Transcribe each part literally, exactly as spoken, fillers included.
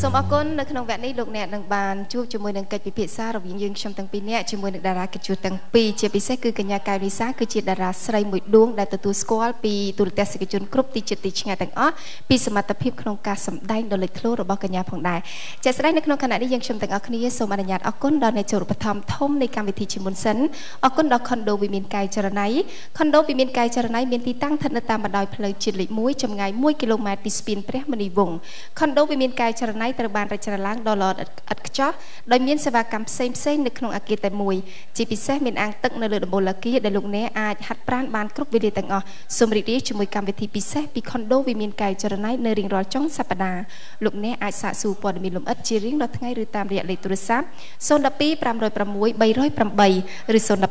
សូមអរគុណនៅក្នុងវគ្គនេះលោកអ្នកនឹងបានជួបជាមួយនឹងកិច្ចពិភាក្សារវាងយើងខ្ញុំទាំងពីរនាក់ជាមួយនឹងតារាកិត្តិយសទាំងពីរជាពិសេសគឺកញ្ញាកែវនីសាគឺជាតារាស្រីមួយដួងដែលទទួលស្គាល់ពីទូរទស្សនិកជនគ្រប់ទីជិតទីឆ្ងាយទាំងអស់ពីសមត្ថភាពក្នុងការសម្ដែងដ៏លេចធ្លោរបស់កញ្ញាផងដែរជាស្ដីនៅក្នុងខណៈនេះយើងខ្ញុំទាំងអស់គ្នាសូមអនុញ្ញាតអរគុណដល់អ្នកចូលឧបត្ថម្ភធំនៃកម្មវិធីជាមុនសិនអរគុណដល់ Condo វិមានកាយចរណៃ Condo វិមានកាយចរណៃមានទីតាំងស្ថិតនៅតាមបណ្ដោយផ្លូវជាតិលេខមួយចម្ងាយមួយគីឡូម៉ែត្រពីស្ពានព្រះមុនីវង្ស Condo វិមានកាយចរណៃត្រូវបានរចនាឡើងដល់ល្អឥតខ្ចោះដោយមានសេវាកម្មផ្សេងផ្សេងនៅក្នុងអគារតែមួយជាពិសេសមានអាងទឹកនៅលើដំបូលអគារដែលលោកអ្នកអាចហាត់ប្រាណបានគ្រប់វេលាទាំងអស់សូមរីករាយជាមួយកម្មវិធីពិសេសពី Condo វិមានកាយចរណៃនៅរៀងរាល់ចុងសប្តាហ៍លោកអ្នកអាចសាកសួរព័ត៌មានលម្អិតជារៀងរាល់ថ្ងៃឬតាមរយៈលេខទូរស័ព្ទ ศูนย์ หนึ่ง สอง ห้า ศูนย์ หก 3 0 8 ឬ ศูนย์ หนึ่ง สอง ห้า ศูนย์ หก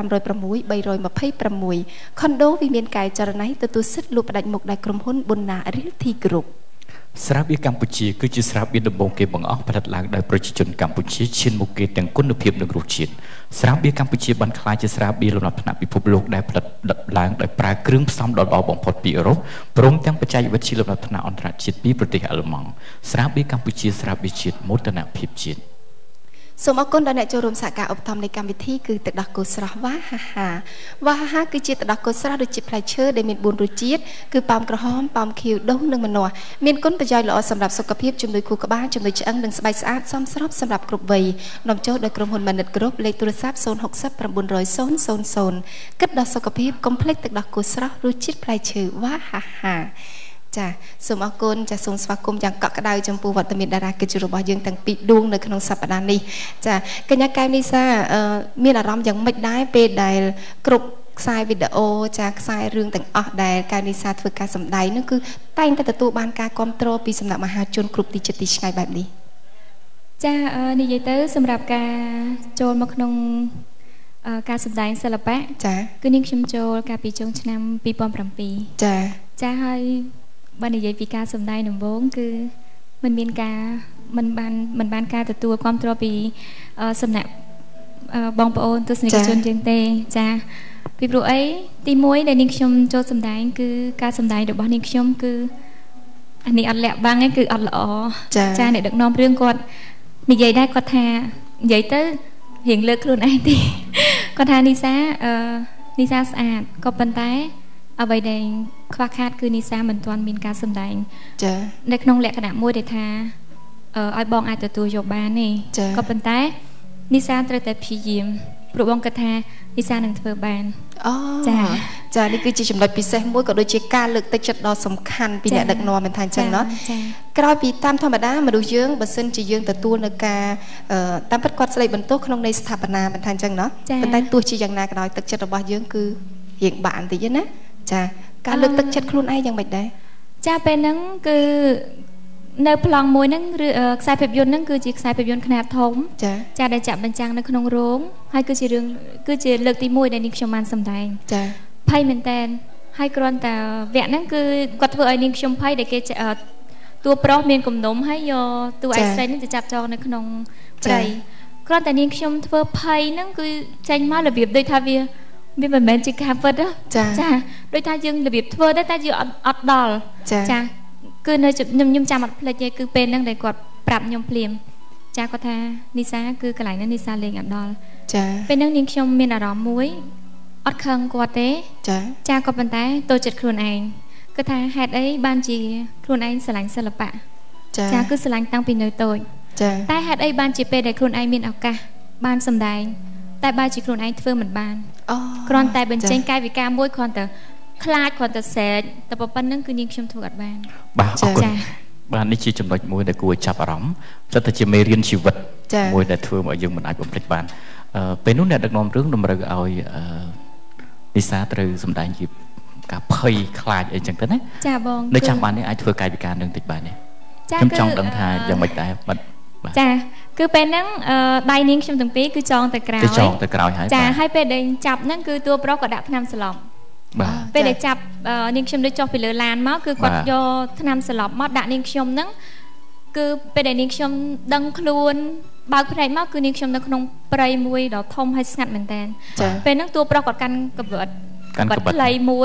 3 2 6 Condo វិមានកាយចរណៃទទួលសិទ្ធិលក់ផ្ដាច់មុខដោយក្រុមហ៊ុន Bonna Realty Group ស្រាបៀរកម្ពុជាគឺជាស្រាបៀរដំបូងគេបង្អស់ផលិតឡើងដោយប្រជាជនកម្ពុជាឈានមុខគេទាំងគុណភាពនិងរសជាតិស្រាបៀរកម្ពុជាបានក្លាយជាស្រាបៀរលំដាប់ថ្នាក់ពិភពលោកដែលផលិតឡើងដោយប្រើគ្រឿងផ្សំដ៏ល្អបំផុតពីអឺរ៉ុបព្រមទាំងបច្ចេកវិទ្យាលំដាប់ថ្នាក់អន្តរជាតិពីប្រទេសអាល្លឺម៉ង់ស្រាបៀរកម្ពុជាស្រាបៀរជាតិមោទនភាពជាតិសូមអរគុណដល់អ្នកចូលរួមសហការឧបត្ថម្ភនៃកម្មវិធីគឺទឹកដោះគោស្រស់វ៉ាហាហាវ៉ាហាហាគឺជាទឹកដោះគោស្រស់ដូចជាផ្លែឈើដែលមានបួនរសជាតិគឺប៉ោមក្រហមប៉ោមខៀវដូងនិងម្នាស់មានគុណប្រយោជន៍ល្អសម្រាប់សុខភាពជំនួយខួរក្បាលជំនួយឆ្អឹងនិងស្បែកស្អាតសមស្របសម្រាប់គ្រប់វ័យនាំចូលដោយក្រុមហ៊ុនម៉ានិតគ្រប់លេខទូរស័ព្ទ ศูนย์ หก ศูนย์ 9 0 0 0 0 0 គិតដល់សុខភាពកុំភ្លេចទឹកដោះគោស្រស់រសជាតិផ្លែឈើវ៉ាហាហាចាសូមអរគុណចាសូមស្វាគមន៍យ៉ាងកក់ក្ដៅចំពោះវត្តមានតារាកិត្តិយសរបស់យើងទាំងពីរដួងនៅក្នុងសប្តាហ៍នេះចាកញ្ញាកែវនីសាមានអារម្មណ៍យ៉ាងម៉េចដែរពេលដែលគ្រប់ខ្សែវីដេអូចាខ្សែរឿងទាំងអស់ដែលកែវនីសាធ្វើការសម្ដែងនោះគឺតែងតែទទួលបានការគាំទ្រពីសំណាក់មហាជនគ្រប់ទីជិតទីឆ្ងាយបែបនេះចានិយាយទៅសម្រាប់ការចូលមកក្នុងការសម្ដែងសិល្បៈចាគឺនាងខ្ញុំចូលកាលពីចុងឆ្នាំពីរពាន់ប្រាំពីរចាចាហើយបើនិយាយពីការសម្ដែងដំបូងគឺมันមានការมันបានมันបានការទទួលគាំទ្រពីសំណាក់បងប្អូនទស្សនិកជនយើងទេចាពីព្រោះអីទីមួយដែលនាងខ្ញុំចូលសម្ដែងគឺការសម្ដែងរបស់នាងខ្ញុំគឺអានេះអត់លាក់បាំងទេគឺអត់ល្អចាអ្នកដឹកនាំរឿងគាត់និយាយដែរគាត់ថានិយាយទៅរៀងលើកខ្លួនឯងទេគាត់ថានីសាអឺនីសាស្អាតក៏ប៉ុន្តែអ្វីដែលខ្វះខាតគឺនីសាមិនទាន់មានការសម្ដែងចានៅក្នុងលក្ខណៈមួយដែលថាឲ្យបងអាចទទួលយកបានទេក៏ប៉ុន្តែនីសាត្រូវតែព្យាយាមព្រោះបងគិតថានីសានឹងធ្វើបានអូចាចានេះគឺជាចំណុចពិសេសមួយក៏ដូចជាការលើកទឹកចិត្តដ៏សំខាន់ពីអ្នកដឹកនាំមិនថាអញ្ចឹងណោះក្រោយពីតាមធម្មតាមនុស្សយើងបើសិនជាយើងទទួលនៅការតាមពិតគាត់ស្ដីបន្ទោសក្នុងន័យស្ថាបនាមិនថាអញ្ចឹងណោះប៉ុន្តែទោះជាយ៉ាងណាក៏ដោយទឹកចិត្តរបស់យើងគឺរៀងបាក់បន្តិចណាចាការលើកទឹកចិត្តខ្លួនឯងយ៉ាងម៉េចដែរចាពេលហ្នឹងគឺនៅប្លង់មួយហ្នឹងឬខ្សែភាពយន្តហ្នឹងគឺជាខ្សែភាពយន្តខ្នាតធំចាចាដែលចាក់បញ្ចាំងនៅក្នុងរោងហើយគឺជារឿងគឺជាលើកទីមួយដែលនាងខ្ញុំបានសម្ដែងចាភ័យមែនតែនហើយគ្រាន់តែវគ្គហ្នឹងគឺគាត់ធ្វើឲ្យនាងខ្ញុំភ័យដែលគេតួប្រុសមានគំនុំហើយយកតួឯកស្រីហ្នឹងទៅចាប់ចងនៅក្នុងព្រៃគ្រាន់តែនាងខ្ញុំធ្វើភ័យហ្នឹងគឺចេញមករបៀបដូចថាវាវាមិនមែនជាការពិតចាដូចថាយើងរបៀបធ្វើដែរតែយើងអត់អត់ដល់ចាគឺនៅខ្ញុំខ្ញុំចាំអត់ភ្លេចទេគឺពេលហ្នឹងដែលគាត់ប្រាប់ខ្ញុំភ្លាមចាគាត់ថានីសាគឺកន្លែងហ្នឹងនីសាលេងអត់ដល់ចាពេលហ្នឹងនាងខ្ញុំមានអារម្មណ៍មួយអត់ខឹងគាត់ទេចាចាក៏ប៉ុន្តែតូចចិត្តខ្លួនឯងគឺថាហេតុអីបានជាខ្លួនឯងស្រឡាញ់សិល្បៈចាចាគឺស្រឡាញ់តាំងពីនៅតូចចាតែហេតុអីបានជាពេលដែលខ្លួនឯងមានឱកាសបានសម្ដែងតែបើជាខ្លួនឯងធ្វើមិនបានអូគ្រាន់តែបញ្ចេញកាយវិការមួយគ្រាន់តែខ្លាចគ្រាន់តែសែកតែប៉ុណ្្នឹងគឺនាងខ្ញុំធ្វើអត់បានបាទអរគុណបាទនេះជាចំណុចមួយដែលគួរឲ្យចាប់អារម្មណ៍ព្រោះតែជាមេរៀនជីវិតមួយដែលធ្វើមកយើងមិនអាចបំភ្លេចបានពេលនោះអ្នកដឹកនាំរឿងតម្រូវឲ្យនិសាត្រូវសម្ដែងជាការភ័យខ្លាចអីចឹងទៅណាចាបងនៅចាំបាននេះអាចធ្វើកាយវិការនឹងតិចបានទេខ្ញុំចង់ដឹងថាយ៉ាងម៉េចដែរបាទចាគឺពេលហ្នឹងដៃនាងខ្ញុំទាំងពីរគឺចងទៅក្រោយចងទៅក្រោយហើយចាហើយពេលដែលចាប់ហ្នឹងគឺតួប្រុសក៏ដាក់ថ្នាំស្លប់បាទពេលដែលចាប់នាងខ្ញុំទៅចុះពីលើឡានមកគឺគាត់យកថ្នាំស្លប់មកដាក់នាងខ្ញុំហ្នឹងគឺពេលដែលនាងខ្ញុំដឹងខ្លួនបើកភ្នែកមកគឺនាងខ្ញុំនៅក្នុងព្រៃមួយដ៏ធំហើយស្ងាត់មែនតើពេលហ្នឹងតួប្រុសគាត់កាន់កបិតកបិតខ្លីមួយ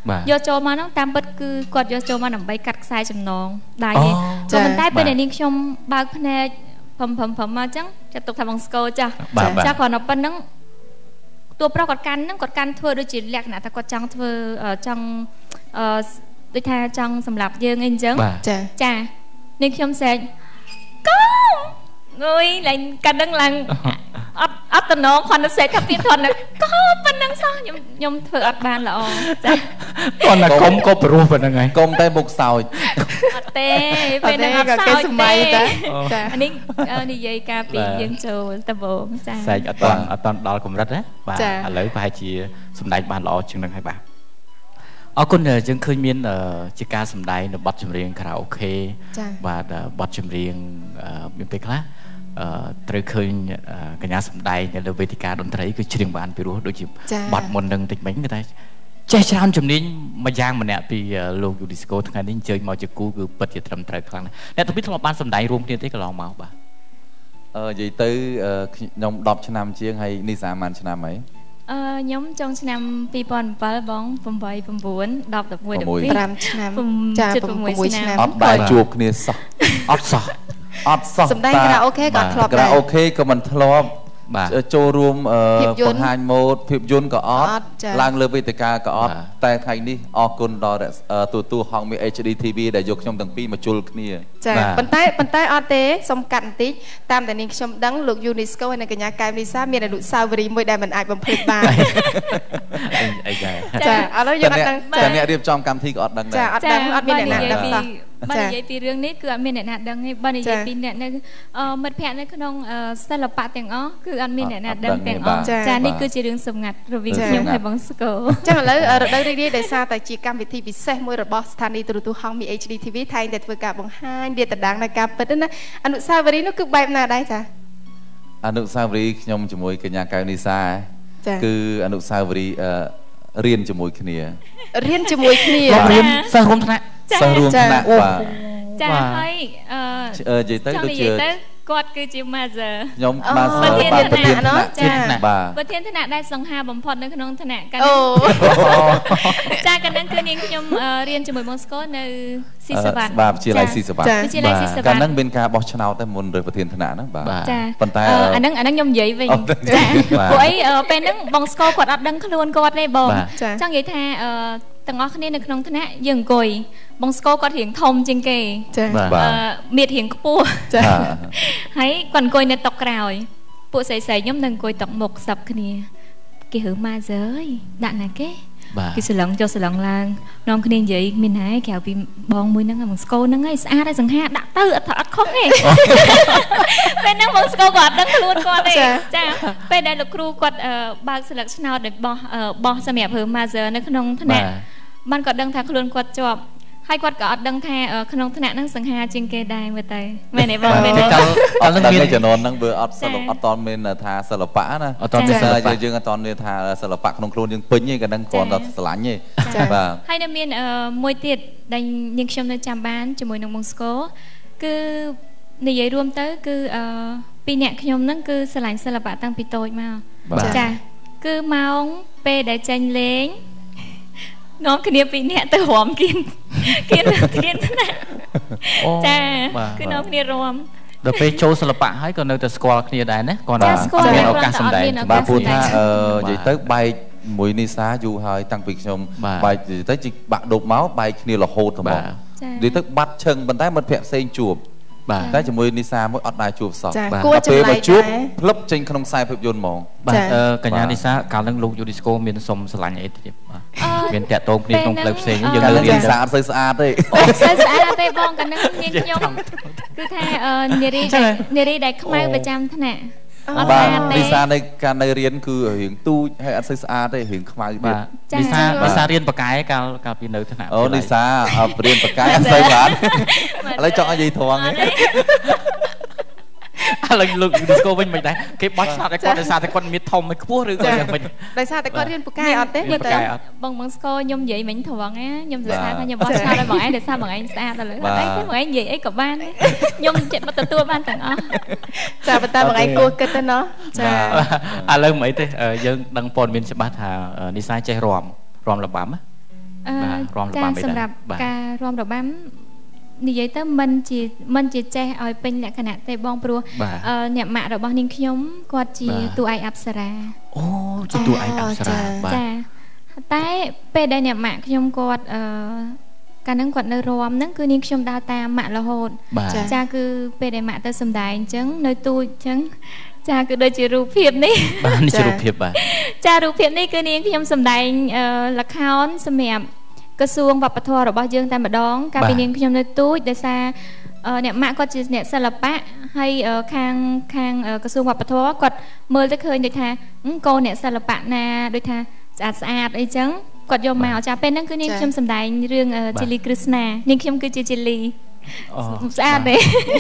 យកចូលមកហ្នឹងតាមពិតគឺគាត់យកចូលមកដើម្បីកាត់ខ្សែចំណងដៃទេក៏ប៉ុន្តែពេលដែលនាងខ្ញុំបើកភ្នែកព្រមព្រមព្រមមកអញ្ចឹងចាត់ទុកថាបងស្គរចាស់ចាស់គាត់នៅប៉ុណ្្នឹងតួប្រុសគាត់កាន់ហ្នឹងគាត់កាន់ធ្វើដូចជាលក្ខណៈថាគាត់ចង់ធ្វើចង់អឺដូចថាចង់សម្រាប់យើងអីអញ្ចឹងចាចានាងខ្ញុំស្រែកកូនងុយឡើងកាត់ដឹងឡើងអត់អត់តំណងគាត់ទៅស្រែកថាពីធន់កូនប៉ុណ្្នឹងសោះខ្ញុំខ្ញុំធ្វើអត់បានល្អចាគាត់ណាកុំក៏ព្រោះប៉ុណ្្នឹងហើយកុំតែមុខសោចអត់ទេពេលហ្នឹងអត់សោចទេចានេះនិយាយការពីយើងចូលដំបូងចាស្រែកអត់អត់ដល់កម្រិតណាបាទឥឡូវប្រហែលជាសម្ដែងបានល្អជាងនឹងហើយបាទអរគុណយើងឃើញមានជាការសម្ដែងនៅបទចម្រៀងខារ៉ាអូខេបាទបទចម្រៀងមានពេលខ្លះត្រូវឃើញកញ្ញាសម្ដែងនៅលើវេទិកាតន្ត្រីគឺច្រៀងបានពីរោះដូចជាបទមុននឹងតិចមិញគេថាចេះច្រើនជំនាញមួយយ៉ាងម្នាក់ពីលោកយូឌីស្កូថ្ងៃនេះអញ្ជើញមកជាគូគឺពិតជាត្រឹមត្រូវខ្លាំងណាស់អ្នកទាំងពីរធ្លាប់បានសម្ដែងរួមគ្នាទេកន្លងមកបាទអឺនិយាយទៅខ្ញុំដប់ឆ្នាំជាងហើយនេះសាមានឆ្នាំអីអឺខ្ញុំចុងឆ្នាំពីរពាន់bảyបង八 9 10 11 12 5ឆ្នាំចា6ឆ្នាំអត់ដែរជួបគ្នាសោះអត់សោះអត់សោះសម្ដែងខារ៉ាអូខេក៏ធ្លាប់ដែរខារ៉ាអូខេក៏មិនធ្លាប់ចូលរួមបង្ហាញម៉ូដភាពយន្តក៏អត់ឡើងលើវេទិកាក៏អត់តែថ្ងៃនេះអរគុណដល់ទូទូហងមី เอช ดี ที วี ដែលយកខ្ញុំទាំងពីរមកជុលគ្នាចាប៉ុន្តែប៉ុន្តែអត់ទេសុំកាត់បន្តិចតាមតែនាងខ្ញុំដឹងលោកយូនីស្កូហើយនិងកញ្ញាកែវនីសាមានអនុស្សាវរីយ៍មួយដែលមិនអាចបំភ្លេចបានអីចាចាឥឡូវយើងអត់ដឹងតែអ្នករៀបចំកម្មវិធីក៏អត់ដឹងដែរចាអត់ដឹងអត់មានអ្នកណាដឹងសោះបើនិយាយពីរឿងនេះគឺអត់មានអ្នកណាដឹងទេបើនិយាយពីអ្នកនៅមិត្តភ័ក្តិនៅក្នុងសិល្បៈទាំងអស់គឺអត់មានអ្នកណាដឹងទាំងអស់ចានេះគឺជារឿងសម្ងាត់រវាងខ្ញុំហើយបងស្គរចឹងឥឡូវរដូវរីករាយដោយសារតែជាកម្មវិធីពិសេសមួយរបស់ស្ថានីយទូរទស្សន៍ហងមី เอช ดี ที วี ថែងតែធ្វើការបង្ហាញលាតត្រដាងនៃការពិតណាអនុស្សាវរីយ៍នោះគឺបែបណាដែរចាអនុស្សាវរីយ៍ខ្ញុំជាមួយកញ្ញាកៅនីសាគឺអនុស្សាវរីយ៍រៀនជាមួយគ្នារៀនជាមួយគ្នារៀនសិស្សរួមថ្នាក់សិស្សរួមថ្នាក់បាទចាហើយអឺនិយាយទៅដូចជាគាត់គឺជា master ខ្ញុំ master ប្រធានថ្នាក់ណោះចាប្រធានថ្នាក់ដែលសង្ហាបំផុតនៅក្នុងថ្នាក់កាលនេះចាកាលហ្នឹងគឺនាងខ្ញុំរៀនជាមួយបងស្គរនៅស៊ីសវ៉ាន់បាទវិទ្យាល័យស៊ីសវ៉ាន់វិទ្យាល័យស៊ីសវ៉ាន់កាលហ្នឹងមានការបោះឆ្នោតតែមុនរើសប្រធានថ្នាក់ហ្នឹងបាទប៉ុន្តែអាហ្នឹងអាហ្នឹងខ្ញុំនិយាយវិញចាព្រោះអីពេលហ្នឹងបងស្គរគាត់អត់ដឹងខ្លួនគាត់ទេបងចង់និយាយថាទាំងអស់គ្នានៅក្នុងថ្នាក់យើងអង្គុយបងស្គរគាត់រៀងធំជាងគេចាមៀតរៀងខ្ពស់ចាហើយគាត់អង្គុយនៅតុក្រោយពួកស្រីស្រីខ្ញុំនឹងអង្គុយតុមុខសັບគ្នាគេហៅម៉ាហ្សើអើយដាក់ណាគេគេសឡងចុះសឡងឡើងនាំគ្នានិយាយមានហើយក្រៅពីបងមួយហ្នឹងបងស្គរហ្នឹងហើយស្អាតហើយសង្ហាដាក់ទៅអត់អត់ខុសទេពេលហ្នឹងបងស្គរគាត់អត់ដឹងខ្លួនគាត់ទេចាពេលដែលលោកគ្រូគាត់បើកស្លឹកឆ្នោតឲ្យបោះបោះសម្រាប់ធ្វើម៉ាហ្សើនៅក្នុងថ្នាក់បានគាត់ដឹងថាខ្លួនគាត់ជាប់ហើយគាត់ក៏អត់ដឹងថាក្នុងថ្នាក់ហ្នឹងសង្ហាជាងគេដែរមើលទៅមែនទេបងមែនទេអត់នឹងមានចំនួនហ្នឹងវាអត់សិល្បៈអត់តមានថាសិល្បៈណាអត់តមានសិល្បៈយើងអត់តមានថាសិល្បៈក្នុងខ្លួនយើងពេញទេក៏ដឹងគ្រាន់តែស្រឡាញ់ទេបាទហើយនៅមានមួយទៀតដែលនាងខ្ញុំនៅចាំបានជាមួយនឹងបងស្គរគឺនិយាយរួមទៅគឺពីរអ្នកខ្ញុំហ្នឹងគឺស្រឡាញ់សិល្បៈតាំងពីតូចមកចាគឺម៉ោងពេលដែលចេញលេងនាំគ្នាពីរនាក់ទៅរំគៀនគៀនគៀនណាចាគឺនាំគ្នារំដល់ពេលចូលសិល្បៈហើយក៏នៅតែស្គាល់គ្នាដែរណាគាត់មានឱកាសសម្ដែងបាទព្រោះថានិយាយទៅបែកមួយនីសាយូរហើយតាំងពីខ្ញុំបែកទៅជីបាក់ដប់មកបែកគ្នារហូតហ្មងនិយាយទៅបាត់ឈឹងប៉ុន្តែមិត្តភក្តិផ្សេងជួបតែជាមួយនីសាមួយអត់ដែរជួបសោះបាទពេលមកជួបផ្លឹបចេញក្នុងខ្សែភាពយន្តហ្មងបាទកញ្ញានីសាកាលនឹងលោកយូឌីស្កូមានសុំស្រឡាញ់អីទៀតបាទមានតាក់ទងគ្នាក្នុងផ្លូវផ្សេងយើងរៀនរៀនស្អាតស្អាតស្អាតទេអូស្អាតស្អាតទេបងកាលនឹងនាងខ្ញុំគឺថានារីនារីដែលខ្មៅប្រចាំថ្នាក់អត់ស្អាតទេនីសានៅកាលនៅរៀនគឺរៀងទូចហើយអត់សូវស្អាតទេរៀងខ្មៅទៀតនីសានីសារៀនបកែកាលកាលពីនៅថ្នាក់អូនីសារៀនបកែអត់សូវបានឥឡូវចង់ឲ្យនិយាយត្រង់ទេឥឡូវលោកឌីស្កូវិញមិនដែរគេបោះឆ្នោតឲ្យគាត់ដោយសារតែគាត់មានធំហើយខ្ពស់ឬក៏យ៉ាងម៉េចដោយសារតែគាត់រៀនពូកែអត់ទេមើលទៅបងបងស្គរខ្ញុំនិយាយមិញត្រង់ណាខ្ញុំសរសើរថាខ្ញុំបោះឆ្នោតឲ្យបងឯងដោយសារបងឯងស្អាតឥឡូវអីទេបងឯងនិយាយអីក៏បានខ្ញុំចិត្តមកទទួលបានទាំងអស់ចាប៉ុន្តែបងឯងគួរគិតទៅណោះចាឥឡូវមិនអីទេយើងដឹងព័ត៌មានច្បាស់ថានីសាចេះរំរំលំបាំណាចាសម្រាប់ការរួមរបាំនិយាយទៅមិនជាមិនជាចេះឲ្យពេញលក្ខណៈទេបងព្រោះអ្នកម៉ាក់របស់នាងខ្ញុំគាត់ជាតួឯកអប្សរាអូជាតួឯកអប្សរាបាទចាតែពេលដែលអ្នកម៉ាក់ខ្ញុំគាត់អឺកាលហ្នឹងគាត់នៅរំហ្នឹងគឺនាងខ្ញុំដើរតាមម៉ាក់រហូតចាគឺពេលដែលម៉ាក់ទៅសំដែងអញ្ចឹងនៅទូចអញ្ចឹងចាគឺដូចជារូបភាពនេះបាទនេះជារូបភាពបាទចារូបភាពនេះគឺនាងខ្ញុំសំដែងល្ខោនសម្រាប់ក្រសួងវប្បធម៌របស់យើងតែម្ដងកាលពីនាងខ្ញុំនៅទូចដោយសារអ្នកម៉ាក់គាត់ជាអ្នកសិល្បៈហើយខាងខាងក្រសួងវប្បធម៌គាត់មើលទៅឃើញដូចថាកូនអ្នកសិល្បៈណាដូចថាស្អាតស្អាតអីចឹងគាត់យកមកចាពេលហ្នឹងគឺនាងខ្ញុំសម្ដែងរឿងជីលីគ្រឹស្ណានាងខ្ញុំគឺជាជីលីស្អាតទេ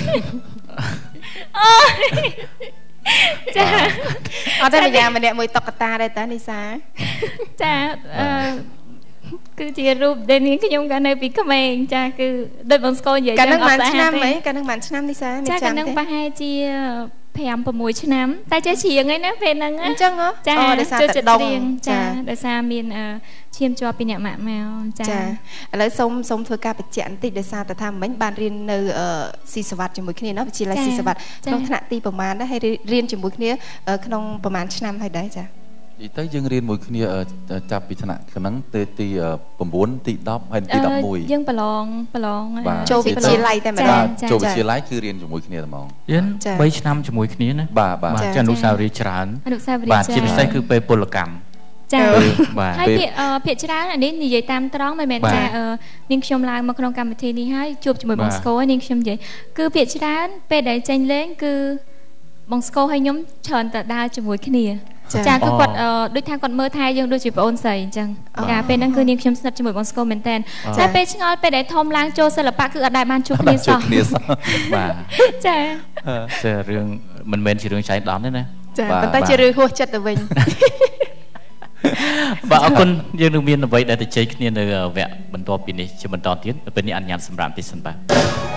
អូចាអត់តែម្យ៉ាងម្នាក់មួយតុក្កតាដែរតានីសាចាអឺគឺជារូបដែលនាងខ្ញុំកាលនៅពីក្មេងចាគឺដូចបងស្គាល់និយាយកាលហ្នឹងបានឆ្នាំអីកាលហ្នឹងបានឆ្នាំនីសាមានចាំទេចាកាលហ្នឹងប្រហែលជាប្រាំ 6ឆ្នាំតែចេះច្រៀងអីណាពេលហ្នឹងអញ្ចឹងហ៎ចាដោយសារតែច្រៀងចាដោយសារមានឈាមជាប់ពីអ្នកម៉ាក់មកចាចាឥឡូវសូមសូមធ្វើការបញ្ជាក់បន្តិចដោយសារតែថាមិញបានរៀននៅស៊ីសវត្តជាមួយគ្នាណាវិទ្យាល័យស៊ីសវត្តក្នុងថ្នាក់ទីប្រមាណដែរហើយរៀនជាមួយគ្នាក្នុងប្រមាណឆ្នាំហើយដែរចានិយាយទៅយើងរៀនមួយគ្នាចាប់ពីថ្នាក់ហ្នឹងទៅទី9ទី10ហើយទី11 យើងប្រឡងប្រឡងចូលវិទ្យាល័យតែម្ដងចូលវិទ្យាល័យគឺរៀនជាមួយគ្នាតែហ្មងរៀន3ឆ្នាំជាមួយគ្នាណាបាទបាទចាអនុស្សាវរីយ៍ច្រើនអនុស្សាវរីយ៍បាទជាពិសេសគឺពេលពលកម្មចាបាទហើយភាគភាគច្រើនអានេះនិយាយតាមត្រង់មិនមែនថានាងខ្ញុំឡើងមកក្នុងកម្មវិធីនេះហើយជួបជាមួយបងស្គរនាងខ្ញុំនិយាយគឺភាគច្រើនពេលដែលចេញលេងគឺបងស្គរហើយខ្ញុំច្រើនតែដើរជាមួយគ្នាចាគឺគាត់ដូចថាគាត់មើលថែយើងដូចជាប្អូនស្រីអញ្ចឹងចាពេលហ្នឹងគឺនាងខ្ញុំស្និទ្ធជាមួយបងស្គរមែនតើតែពេលឆ្ងល់ពេលដែលធំឡើងចូលសិល្បៈគឺអត់ដែលបានជួបគ្នាសោះបាទចាចារឿងមិនមែនជារឿងចៃដន្យទេណាចាប៉ុន្តែជារឿងហួសចិត្តទៅវិញបាទអរគុណយើងនឹងមានអ្វីដែលទៅជ័យគ្នានៅវគ្គបន្ទាប់ពីនេះជាបន្តទៀតពេលនេះអនុញ្ញាតសម្រាប់ទីសិនបាទ